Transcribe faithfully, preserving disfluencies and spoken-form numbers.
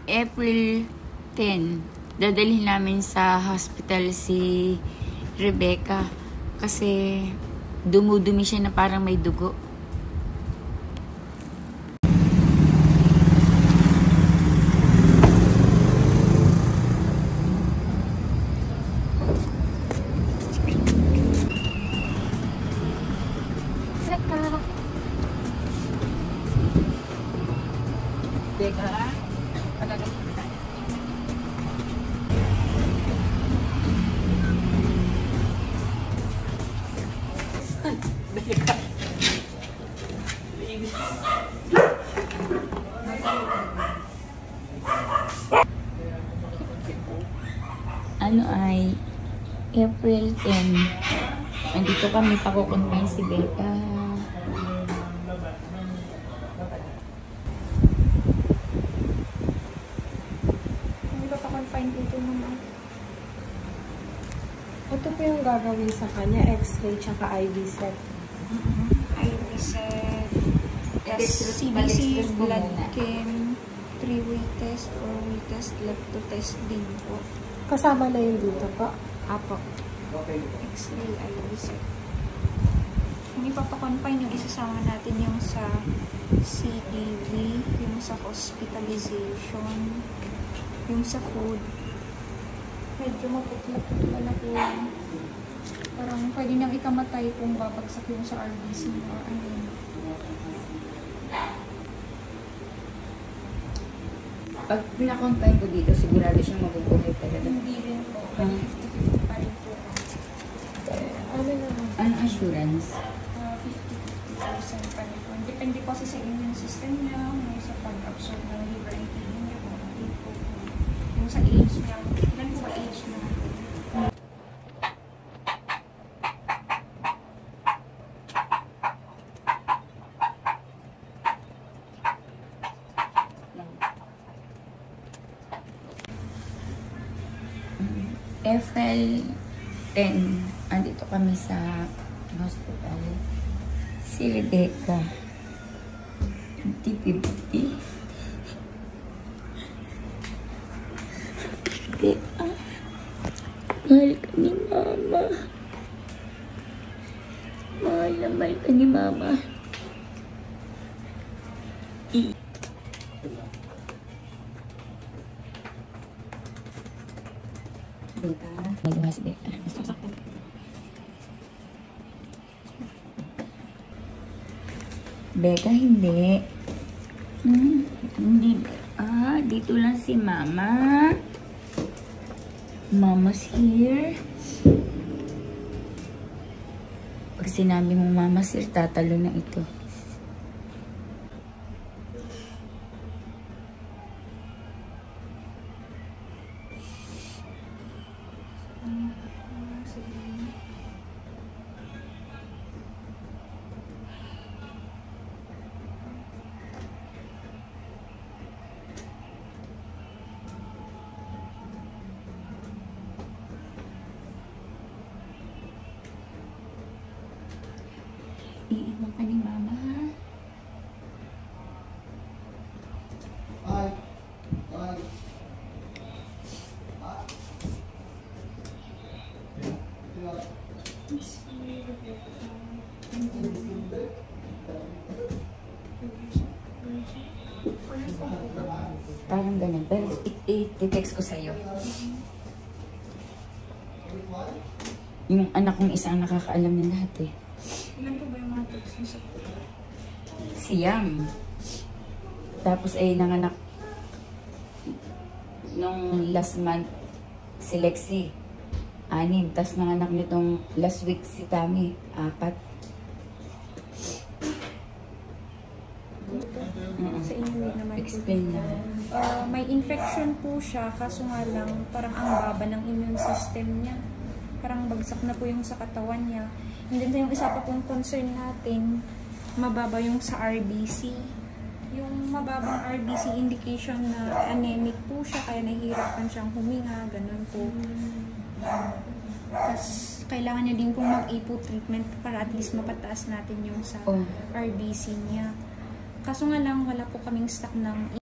April tenth, dadalhin namin sa hospital si Rebecca kasi dumudumi siya na parang may dugo. Rebecca, ano ay April tenth. Nandito kami pakukuntay si Becca. Hindi ba pa-confine dito naman? Ito po yung gagawin sa kanya, X-ray tsaka I V set. Mm-hmm. I V set, C B C, blood chem, three-way test, four-way test, lepto test din po. Kasama na yun dito po? Apo. X-ray, I V set. Kung ipapakonfine yung isasama natin yung sa C T V, yung sa hospitalization, yung sa food. Medyo maputla-putla na po. Parang pwede niyang ikamatay kung babagsak yung sa R B C or ano yun. Pag pinakonfine ko dito, sigurado siyang mabubuhay talaga. Hindi rin po. fifty fifty pa rin po. Ano naman? Ano assurance? Uh, fifty fifty percent pa rin po. Depende po kasi sa immune system niya, yung sa pag-absorb ng liver and kidney niya po. Yung sa age niya. Ilan po ba age niya? April tenth, andito kami sa hospital. Si Rebecca. fifty fifty. Rebecca. Mahal ka ni Mama. Mahal na mahal ka ni Mama. I Becca. Nagawa si Becca. Becca, hindi. Hmm, hindi. Ah, dito lang si Mama. Mama's here. Pag sinabi mong Mama's here, tatalo na ito. Iiwan ka ni Mama, ha? Ay. Ay. Parang ganun. Pero i-text ko sa'yo. Yung anak kong isa ang nakakaalam ng lahat eh. Ilan po ba yung mga text niyo sa Si Yam. Tapos ay nanganak nung last month si Lexi. Anim. Tapos nanganak nitong last week si Tammy. Apat. sa inyo naman po. Explain na. Uh, may infection po siya, kaso nga lang parang ang baba ng immune system niya. Parang bagsak na po yung sa katawan niya. And then yung isa pa pong concern natin, mababa yung sa R B C. Yung mababang R B C indication na anemic po siya, kaya nahihirapan siyang huminga, ganun po. Tapos kailangan niya din pong mag-ipo treatment para at least mapataas natin yung sa oh. R B C niya. Kaso nga lang, wala po kaming stock ng